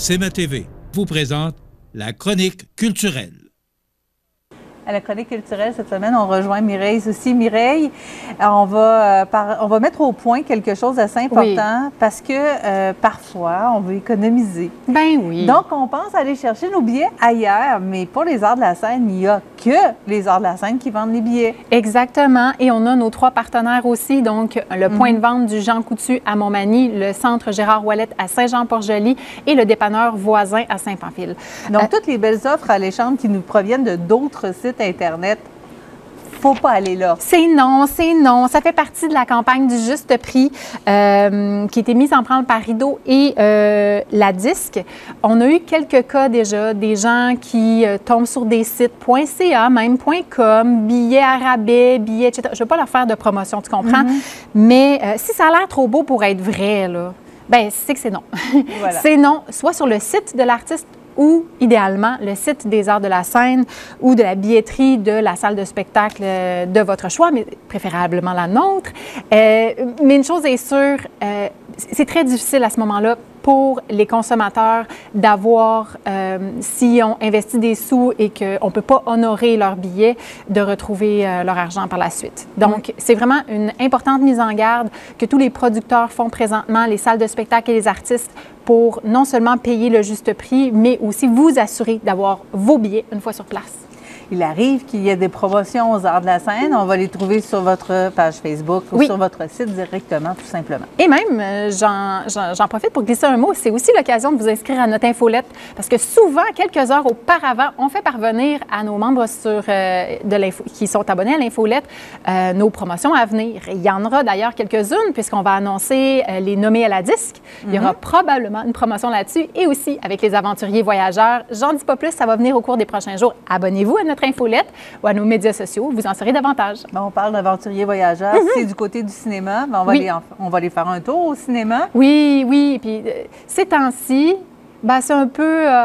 CMA TV vous présente la chronique culturelle. À la chronique culturelle, cette semaine, on rejoint Mireille aussi. Mireille, on va mettre au point quelque chose d'assez important parce que parfois, on veut économiser. Ben oui. Donc, on pense aller chercher nos billets ailleurs, mais pour les Arts de la scène, il n'y a que les Arts de la scène qui vendent les billets. Exactement. Et on a nos 3 partenaires aussi. Donc, le point de vente du Jean Coutu à Montmagny, le centre Gérard Ouellette à Saint-Jean-Port-Joli et le dépanneur Voisin à Saint-Pamphile. Donc, toutes les belles offres alléchantes qui nous proviennent de d'autres sites Internet, faut pas aller là. C'est non, c'est non. Ça fait partie de la campagne du juste prix qui a été mise en branle par Rideau et la Disque. On a eu quelques cas déjà, des gens qui tombent sur des sites .ca, même .com, billets à rabais, billets, etc. Je ne veux pas leur faire de promotion, tu comprends? Mais si ça a l'air trop beau pour être vrai, là, ben c'est que c'est non. Voilà. C'est non, soit sur le site de l'artiste ou, idéalement, le site des Arts de la scène ou de la billetterie de la salle de spectacle de votre choix, mais préférablement la nôtre. Mais une chose est sûre, c'est très difficile à ce moment-là pour les consommateurs d'avoir, si on investit des sous et qu'on ne peut pas honorer leur billet, de retrouver leur argent par la suite. Donc, c'est vraiment une importante mise en garde que tous les producteurs font présentement, les salles de spectacle et les artistes, pour non seulement payer le juste prix, mais aussi vous assurer d'avoir vos billets une fois sur place. Il arrive qu'il y ait des promotions aux Arts de la scène. On va les trouver sur votre page Facebook ou sur votre site directement, tout simplement. Et même, j'en profite pour glisser un mot, c'est aussi l'occasion de vous inscrire à notre infolette parce que souvent, quelques heures auparavant, on fait parvenir à nos membres qui sont abonnés à l'infolette nos promotions à venir. Il y en aura d'ailleurs quelques-unes puisqu'on va annoncer les nommés à la Disque. Il y aura probablement une promotion là-dessus et aussi avec les aventuriers voyageurs. J'en dis pas plus, ça va venir au cours des prochains jours. Abonnez-vous à notre infolette ou à nos médias sociaux, vous en saurez davantage. Bon, on parle d'aventuriers voyageurs. C'est du côté du cinéma. Ben, on va aller faire un tour au cinéma. Oui, oui. Puis ces temps-ci, ben, c'est un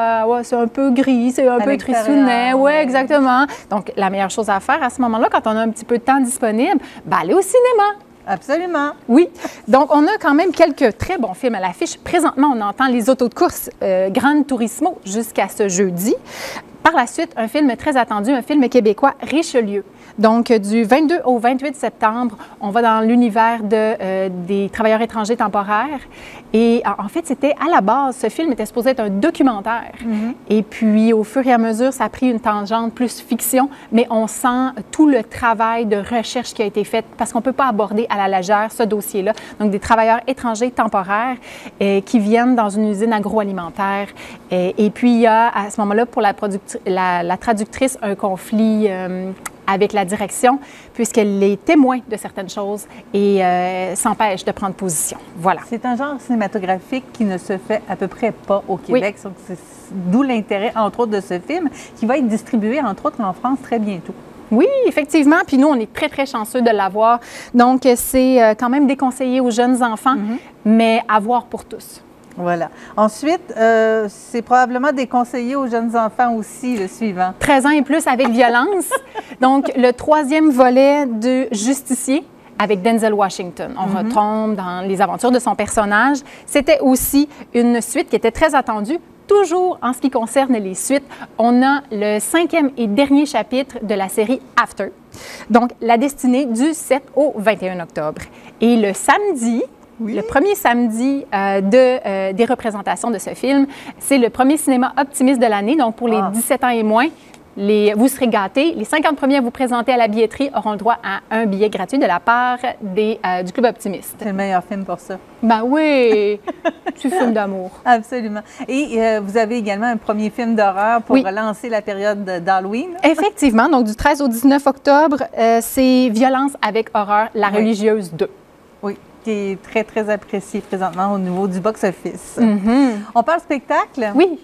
peu gris, c'est un peu tristounet. Oui, exactement. Donc, la meilleure chose à faire à ce moment-là, quand on a un petit peu de temps disponible, ben, aller au cinéma. Absolument. Oui. Donc, on a quand même quelques très bons films à l'affiche. Présentement, on entend les autos de course Gran Turismo jusqu'à ce jeudi. Par la suite, un film très attendu, un film québécois, Richelieu. Donc, du 22 au 28 septembre, on va dans l'univers des travailleurs étrangers temporaires. Et en fait, c'était à la base, ce film était supposé être un documentaire. Et puis, au fur et à mesure, ça a pris une tangente plus fiction, mais on sent tout le travail de recherche qui a été fait parce qu'on ne peut pas aborder à la légère ce dossier-là. Donc, des travailleurs étrangers temporaires qui viennent dans une usine agroalimentaire. Et puis, il y a à ce moment-là, pour la traductrice, un conflit avec la direction, puisqu'elle est témoin de certaines choses et s'empêche de prendre position. Voilà. C'est un genre cinématographique qui ne se fait à peu près pas au Québec. D'où l'intérêt, entre autres, de ce film, qui va être distribué, entre autres, en France très bientôt. Oui, effectivement. Puis nous, on est très, très chanceux de l'avoir. Donc, c'est quand même déconseillé aux jeunes enfants, mais à voir pour tous. Voilà. Ensuite, c'est probablement déconseillé aux jeunes enfants aussi, le suivant. 13 ans et plus avec violence. Donc, le 3e volet de Justicier avec Denzel Washington. On retombe dans les aventures de son personnage. C'était aussi une suite qui était très attendue. Toujours en ce qui concerne les suites, on a le 5e et dernier chapitre de la série After. Donc, la destinée du 7 au 21 octobre. Et le samedi, le premier samedi des représentations de ce film, c'est le premier cinéma optimiste de l'année. Donc, pour les 17 ans et moins, vous serez gâtés. Les 50 premiers à vous présenter à la billetterie auront le droit à un billet gratuit de la part du Club Optimiste. C'est le meilleur film pour ça. Ben oui! C'est un film d'amour. Absolument. Et vous avez également un premier film d'horreur pour lancer la période d'Halloween. Effectivement. Donc, du 13 au 19 octobre, c'est Violence avec horreur, la religieuse 2. Oui, qui est très, très apprécié présentement au niveau du box-office. On parle spectacle? Oui.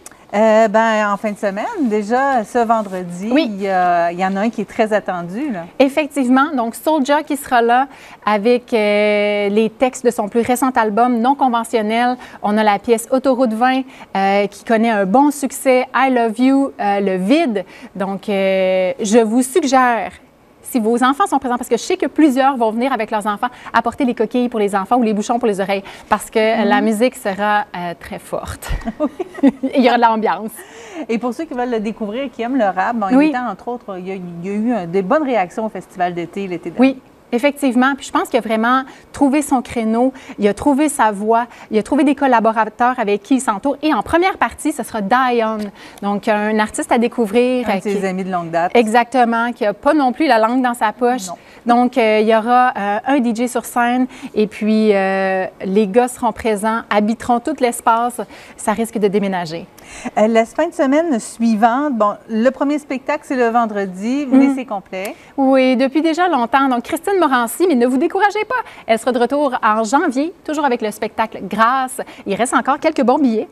En fin de semaine, déjà, ce vendredi, il y en a un qui est très attendu. Là. Effectivement. Donc, Soulja qui sera là avec les textes de son plus récent album non conventionnel. On a la pièce Autoroute 20 qui connaît un bon succès, I Love You, Le Vide. Donc, je vous suggère si vos enfants sont présents, parce que je sais que plusieurs vont venir avec leurs enfants apporter les coquilles pour les enfants ou les bouchons pour les oreilles, parce que la musique sera très forte. Il y aura de l'ambiance. Et pour ceux qui veulent le découvrir, qui aiment le rap, bon, Oui. entre autres, il y a eu des bonnes réactions au Festival d'été l'été dernier. Oui. Effectivement. Puis je pense qu'il a vraiment trouvé son créneau, il a trouvé sa voix, il a trouvé des collaborateurs avec qui il s'entoure. Et en première partie, ce sera Dion, donc un artiste à découvrir. Un de ses amis de longue date. Exactement, qui n'a pas non plus la langue dans sa poche. Non. Donc, il y aura un DJ sur scène et puis les gars seront présents, habiteront tout l'espace. Ça risque de déménager. La fin de semaine suivante, bon, le premier spectacle, c'est le vendredi, mais c'est complet. Oui, depuis déjà longtemps. Donc, Christine Morancy, mais ne vous découragez pas. Elle sera de retour en janvier, toujours avec le spectacle Grâce. Il reste encore quelques bons billets.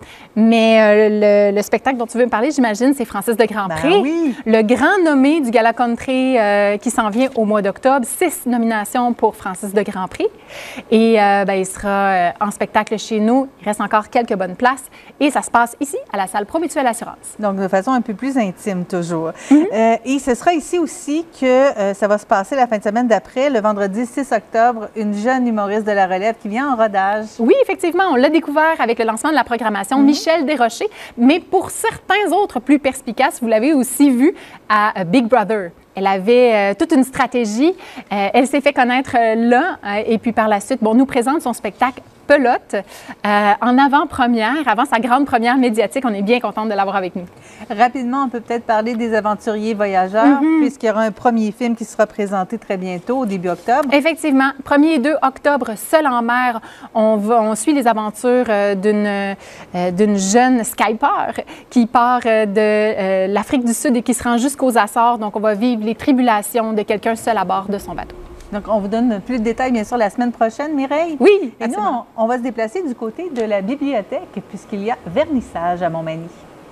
Mais le spectacle dont tu veux me parler, j'imagine, c'est Francis de Grandpré. Ben oui. Le grand nommé du Gala Country qui s'en vient au mois d'octobre. 6 nominations pour Francis de Grandpré. Et il sera en spectacle chez nous. Il reste encore quelques bonnes places. Et ça se passe ici, à la salle Promutuelle Assurance. Donc, de façon un peu plus intime, toujours. Et ce sera ici aussi que ça va se passer la fin de semaine d'après, le vendredi 6 octobre, une jeune humoriste de la relève qui vient en rodage. Oui, effectivement, on l'a découvert avec le lancement de la programmation, Michel Desrochers. Mais pour certains autres plus perspicaces, vous l'avez aussi vu à Big Brother. Elle avait toute une stratégie. Elle s'est fait connaître là. Et puis par la suite, nous présente son spectacle Pelote en avant-première, avant sa grande première médiatique. On est bien contente de l'avoir avec nous. Rapidement, on peut peut-être parler des aventuriers voyageurs, puisqu'il y aura un premier film qui sera présenté très bientôt, au début octobre. Effectivement, 1er et 2 octobre, Seul en mer, on suit les aventures d'une jeune Skyper qui part de l'Afrique du Sud et qui se rend jusqu'aux Açores. Donc, on va vivre les tribulations de quelqu'un seul à bord de son bateau. Donc, on vous donne plus de détails, bien sûr, la semaine prochaine, Mireille. Oui, et nous, on va se déplacer du côté de la bibliothèque, puisqu'il y a vernissage à Montmagny.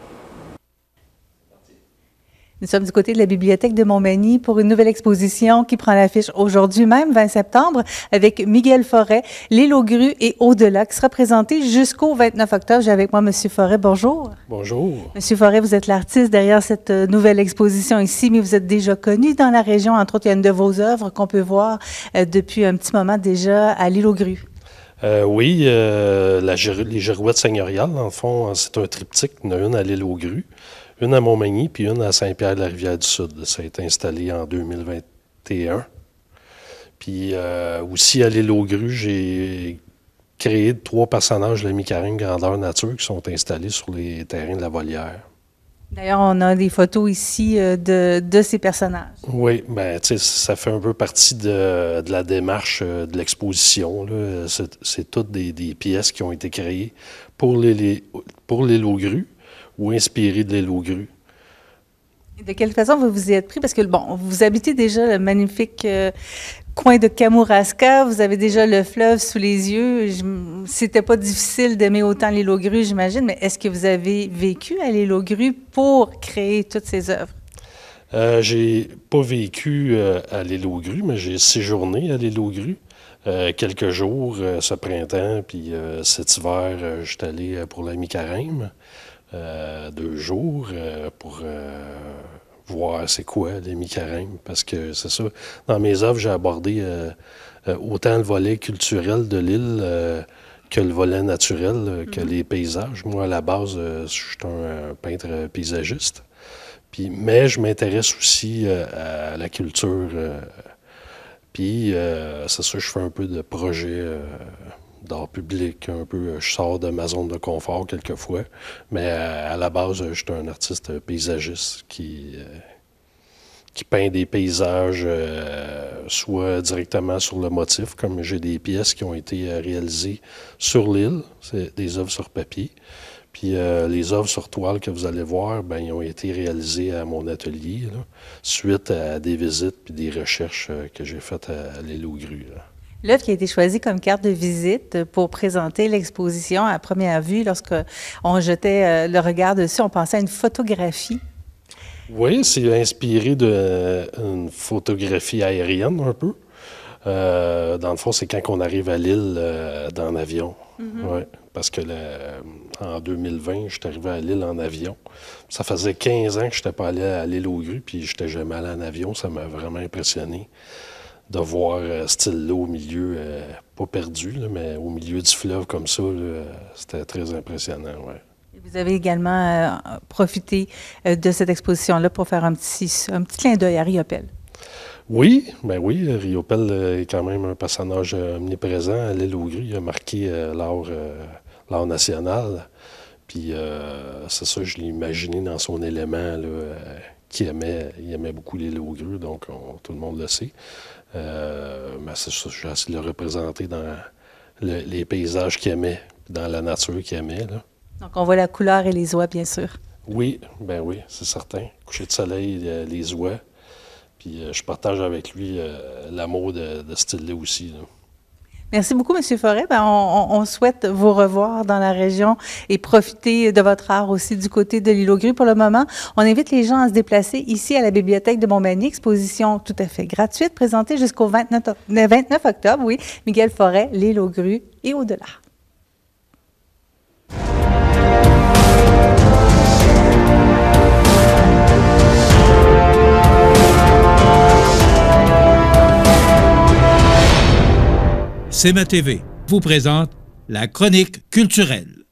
Nous sommes du côté de la bibliothèque de Montmagny pour une nouvelle exposition qui prend l'affiche aujourd'hui même, 20 septembre, avec Miguel Forêt, L'île aux grues et Au-delà, qui sera présentée jusqu'au 29 octobre. J'ai avec moi M. Forêt. Bonjour. Bonjour. M. Forêt, vous êtes l'artiste derrière cette nouvelle exposition ici, mais vous êtes déjà connu dans la région. Entre autres, il y a une de vos œuvres qu'on peut voir depuis un petit moment déjà à L'île aux grues. Oui, les girouettes seigneuriales, en fond, c'est un triptyque. Il y en a une à L'île aux grues, une à Montmagny, puis une à Saint-Pierre-de-la-Rivière-du-Sud. Ça a été installé en 2021. Puis aussi à L'île aux grues, j'ai créé 3 personnages de la mi-carême grandeur nature qui sont installés sur les terrains de la volière. D'ailleurs, on a des photos ici de ces personnages. Oui, bien, tu sais, ça fait un peu partie de la démarche de l'exposition. C'est toutes des pièces qui ont été créées pour l'île aux grues ou inspirées de l'île aux grues. De quelle façon vous vous y êtes pris? Parce que, bon, vous habitez déjà le magnifique coin de Kamouraska, vous avez déjà le fleuve sous les yeux. C'était pas difficile d'aimer autant l'île aux grues, j'imagine, mais est-ce que vous avez vécu à l'île aux grues pour créer toutes ces œuvres? J'ai pas vécu à l'île aux grues, mais j'ai séjourné à l'île aux grues quelques jours ce printemps, puis cet hiver, j'étais allé pour la mi-carême 2 jours pour voir c'est quoi les mi-carême, parce que c'est ça. Dans mes œuvres, j'ai abordé autant le volet culturel de l'île que le volet naturel, que les paysages. Moi, à la base, je suis un peintre paysagiste. Mais je m'intéresse aussi à la culture. Puis, c'est ça, je fais un peu de projets d'art public, un peu. Je sors de ma zone de confort quelquefois. Mais à la base, je suis un artiste paysagiste qui peint des paysages soit directement sur le motif, comme j'ai des pièces qui ont été réalisées sur l'île, c'est des œuvres sur papier. Puis les œuvres sur toile que vous allez voir, bien, ils ont été réalisées à mon atelier, là, suite à des visites puis des recherches que j'ai faites à l'île aux grues. L'œuvre qui a été choisie comme carte de visite pour présenter l'exposition à première vue, lorsqu'on jetait le regard dessus, on pensait à une photographie. Oui, c'est inspiré d'une photographie aérienne un peu. Dans le fond, c'est quand on arrive à l'île dans l'avion. Ouais, parce que en 2020, je suis arrivé à l'île en avion. Ça faisait 15 ans que je n'étais pas allé à l'île aux grues, puis je n'étais jamais allé en avion. Ça m'a vraiment impressionné de voir cette île-là au milieu, pas perdu, là, mais au milieu du fleuve comme ça. C'était très impressionnant, ouais. Vous avez également profité de cette exposition-là pour faire un petit clin d'œil à Riopelle. Oui, ben oui, Riopelle est quand même un personnage omniprésent à l'île aux grues. Il a marqué l'art national. Puis c'est ça, je l'ai imaginé dans son élément, là, il aimait beaucoup l'île aux grues, donc tout le monde le sait. Mais c'est ça, j'ai essayé de le représenter dans les paysages qu'il aimait, dans la nature qu'il aimait, là. Donc on voit la couleur et les oies, bien sûr. Oui, ben oui, c'est certain. Coucher de soleil, les oies. Puis je partage avec lui l'amour de ce style-là aussi, là. Merci beaucoup, M. Forêt. On souhaite vous revoir dans la région et profiter de votre art aussi du côté de l'île aux grues pour le moment. On invite les gens à se déplacer ici à la bibliothèque de Montmagny. Exposition tout à fait gratuite, présentée jusqu'au 29 octobre. Oui, Miguel Forêt, l'île aux grues et au-delà. CMA TV vous présente la chronique culturelle.